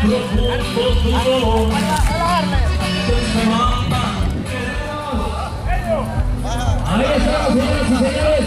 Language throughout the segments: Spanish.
Ahí estamos, señoras y señores.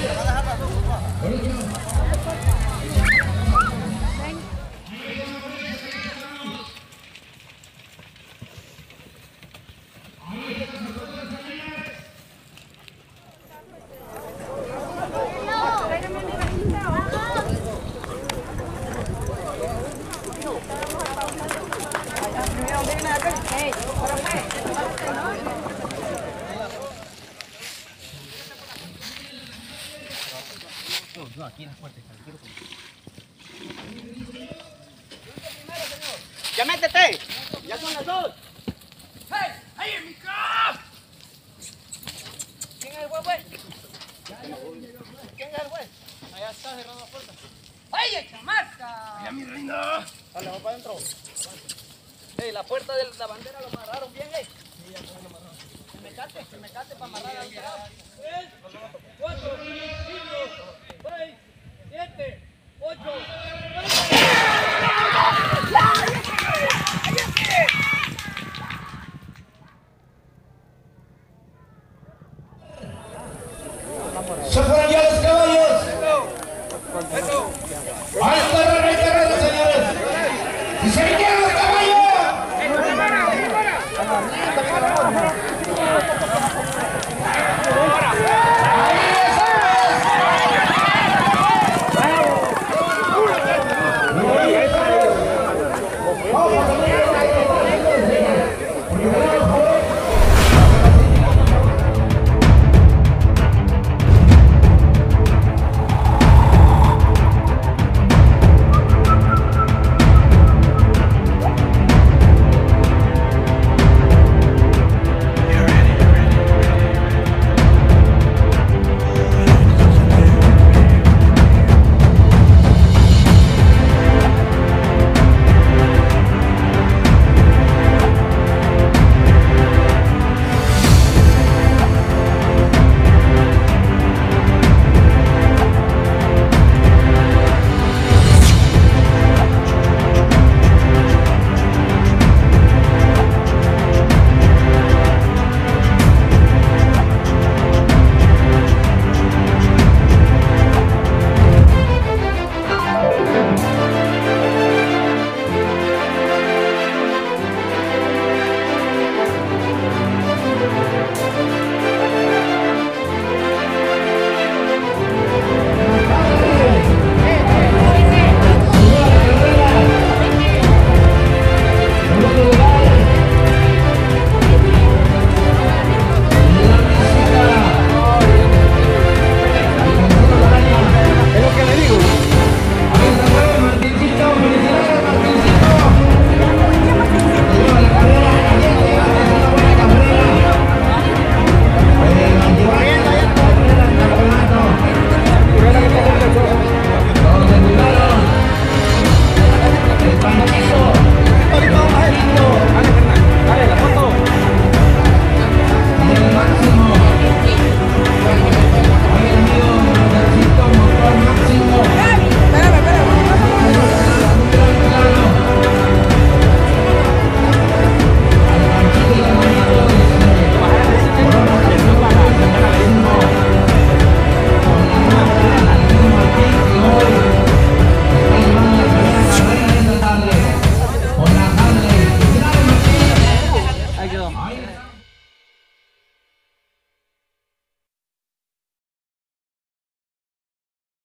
¡Ya métete! ¡Ya son las 2! ¡Hey! ¡Ahí en mi casa! ¿Quién es el güey? ¿Quién es el güey? Allá está cerrando la puerta. ¡Ay, chamaca! ¡Ya mi reina! Dale, vamos para adentro. Hey, la puerta de la bandera lo amarraron bien, hey. Sí, ya lo amarraron. Se me cate para amarrar al lado. 3, 4, 5, 6, 7, 8, 9. ¡Se fueron ya los caballos! ¡Al correr, señores! ¡Y se